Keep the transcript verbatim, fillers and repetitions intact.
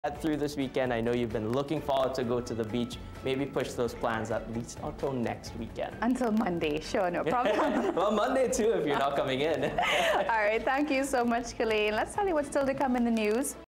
through this weekend. I know you've been looking forward to go to the beach. Maybe push those plans at least until next weekend. Until Monday, sure, no problem. Well, Monday too if you're not coming in. All right, thank you so much, Khalil. Let's tell you what's still to come in the news.